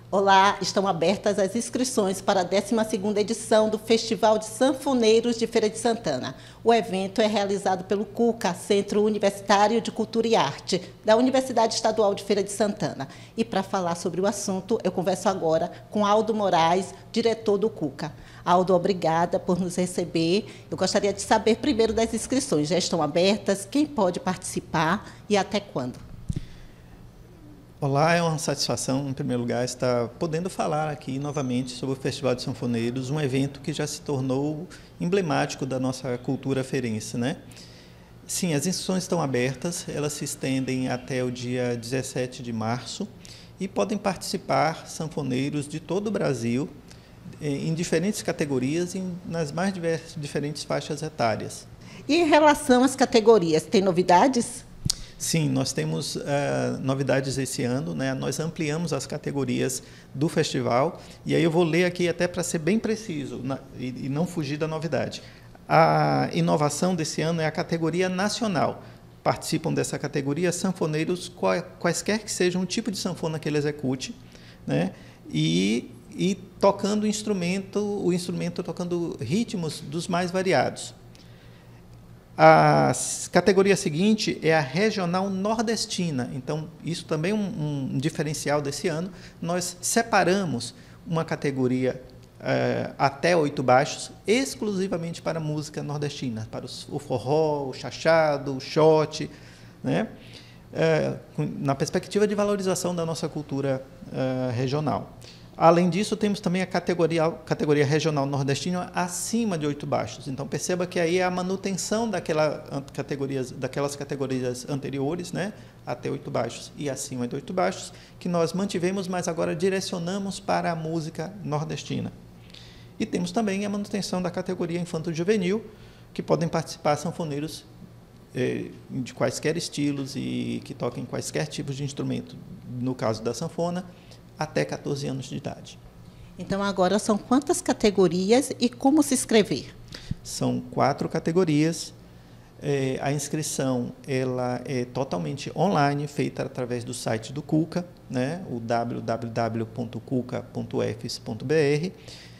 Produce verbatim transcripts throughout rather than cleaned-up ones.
Olá, estão abertas as inscrições para a décima segunda edição do Festival de Sanfoneiros de Feira de Santana. O evento é realizado pelo CUCA, Centro Universitário de Cultura e Arte, da Universidade Estadual de Feira de Santana. E para falar sobre o assunto, eu converso agora com Aldo Moraes, diretor do CUCA. Aldo, obrigada por nos receber. Eu gostaria de saber primeiro das inscrições. Já estão abertas? Quem pode participar e até quando? Olá, é uma satisfação, em primeiro lugar, estar podendo falar aqui novamente sobre o Festival de Sanfoneiros, um evento que já se tornou emblemático da nossa cultura feirense, né? Sim, as inscrições estão abertas, elas se estendem até o dia dezessete de março e podem participar sanfoneiros de todo o Brasil, em diferentes categorias e nas mais diversas, diferentes faixas etárias. E em relação às categorias, tem novidades? Sim, nós temos uh, novidades esse ano, né? Nós ampliamos as categorias do festival, e aí eu vou ler aqui até para ser bem preciso na, e, e não fugir da novidade. A inovação desse ano é a categoria nacional. Participam dessa categoria sanfoneiros, quaisquer que sejam o tipo de sanfona que ele execute, né? e, e tocando instrumento, o instrumento tocando ritmos dos mais variados. A categoria seguinte é a regional nordestina. Então, isso também é um, um diferencial desse ano. Nós separamos uma categoria eh, até oito baixos, exclusivamente para a música nordestina, para os, o forró, o chachado, o xote, né? Eh, na perspectiva de valorização da nossa cultura eh, regional. Além disso, temos também a categoria, categoria regional nordestina acima de oito baixos. Então, perceba que aí é a manutenção daquela categorias, daquelas categorias anteriores, né, até oito baixos e acima de oito baixos, que nós mantivemos, mas agora direcionamos para a música nordestina. E temos também a manutenção da categoria infanto-juvenil, que podem participar sanfoneiros eh, de quaisquer estilos e que toquem quaisquer tipos de instrumento, no caso da sanfona, até quatorze anos de idade. Então, agora são quantas categorias e como se inscrever? São quatro categorias. É, a inscrição ela é totalmente online, feita através do site do CUCA, né, o w w w ponto cuca ponto u f s ponto b r.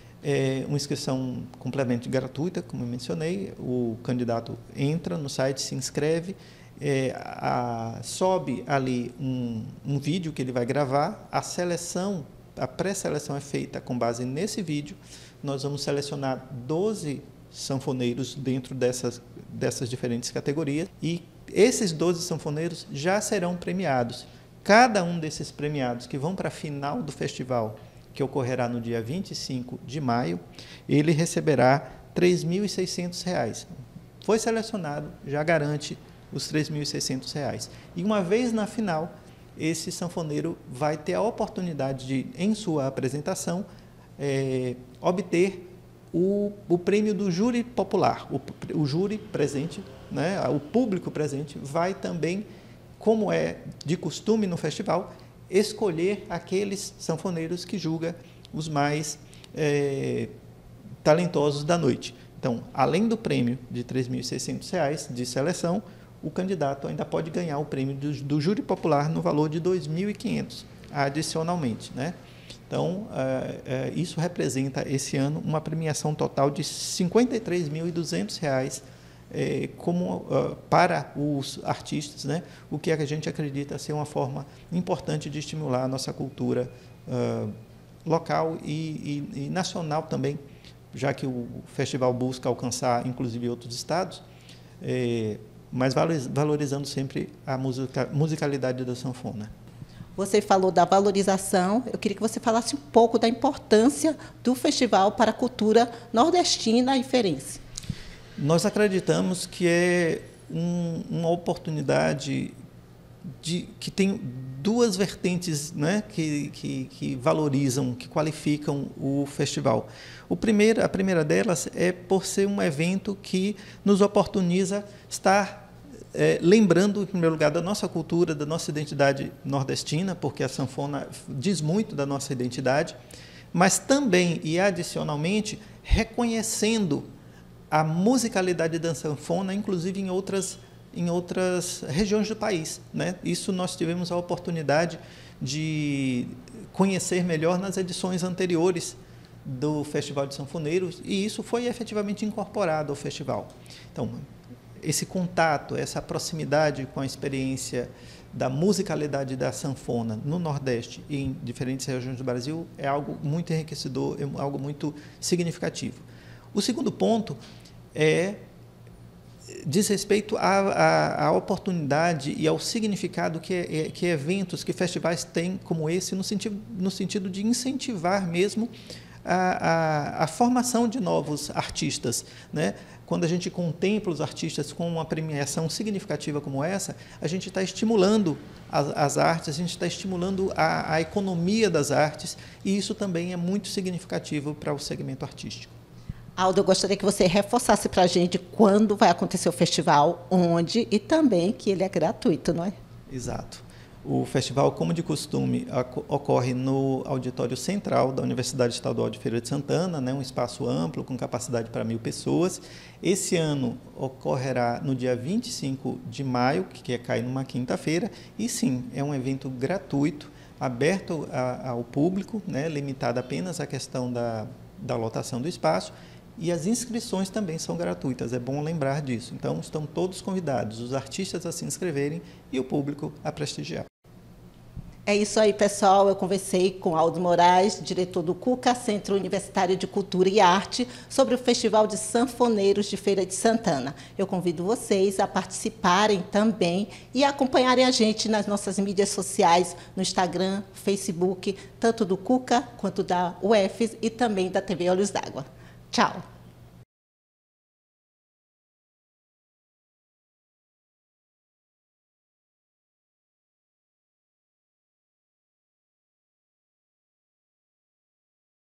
É uma inscrição completamente gratuita, como eu mencionei. O candidato entra no site, se inscreve, É, a, sobe ali um, um vídeo que ele vai gravar, a seleção, a pré-seleção é feita com base nesse vídeo. Nós vamos selecionar doze sanfoneiros dentro dessas, dessas diferentes categorias e esses doze sanfoneiros já serão premiados. Cada um desses premiados que vão para a final do festival, que ocorrerá no dia vinte e cinco de maio, ele receberá três mil e seiscentos reais. Foi selecionado, já garante os três mil e seiscentos reais. E uma vez na final, esse sanfoneiro vai ter a oportunidade de, em sua apresentação, é, obter o, o prêmio do júri popular. O, o júri presente, né, o público presente, vai também, como é de costume no festival, escolher aqueles sanfoneiros que julga os mais é, talentosos da noite. Então, além do prêmio de três mil e seiscentos reais de seleção, o candidato ainda pode ganhar o prêmio do, do júri popular no valor de dois mil e quinhentos reais, adicionalmente, né? Então, é, é, isso representa, esse ano, uma premiação total de cinquenta e três mil e duzentos reais é, como, uh, para os artistas, né? O que a gente acredita ser uma forma importante de estimular a nossa cultura uh, local e, e, e nacional também, já que o festival busca alcançar, inclusive, outros estados, é, mas valorizando sempre a musica, musicalidade da sanfona. Você falou da valorização, eu queria que você falasse um pouco da importância do festival para a cultura nordestina e feirense. Nós acreditamos que é um, uma oportunidade de, que tem duas vertentes, né, que, que, que valorizam, que qualificam o festival. O primeiro, a primeira delas é por ser um evento que nos oportuniza estar é, lembrando, em primeiro lugar, da nossa cultura, da nossa identidade nordestina, porque a sanfona diz muito da nossa identidade, mas também e adicionalmente reconhecendo a musicalidade da sanfona, inclusive em outras em outras regiões do país, né? Isso nós tivemos a oportunidade de conhecer melhor nas edições anteriores do Festival de Sanfoneiros, e isso foi efetivamente incorporado ao festival. Então, esse contato, essa proximidade com a experiência da musicalidade da sanfona no Nordeste e em diferentes regiões do Brasil é algo muito enriquecedor, é algo muito significativo. O segundo ponto é diz respeito à, à, à oportunidade e ao significado que, é, que eventos, que festivais têm como esse, no sentido, no sentido de incentivar mesmo a, a, a formação de novos artistas, né? Quando a gente contempla os artistas com uma premiação significativa como essa, a gente está estimulando as, as artes, a gente está estimulando a, a economia das artes, e isso também é muito significativo para o segmento artístico. Aldo, eu gostaria que você reforçasse para a gente quando vai acontecer o festival, onde, e também que ele é gratuito, não é? Exato. O festival, como de costume, ocorre no auditório central da Universidade Estadual de Feira de Santana, né, um espaço amplo, com capacidade para mil pessoas. Esse ano ocorrerá no dia vinte e cinco de maio, que é cair numa quinta-feira, e sim, é um evento gratuito, aberto a, ao público, né, limitado apenas à questão da, da lotação do espaço, e as inscrições também são gratuitas, é bom lembrar disso. Então, estão todos convidados, os artistas a se inscreverem e o público a prestigiar. É isso aí, pessoal. Eu conversei com Aldo Moraes, diretor do CUCA, Centro Universitário de Cultura e Arte, sobre o Festival de Sanfoneiros de Feira de Santana. Eu convido vocês a participarem também e a acompanharem a gente nas nossas mídias sociais, no Instagram, Facebook, tanto do CUCA quanto da U F E S e também da T V Olhos d'Água. Tchau!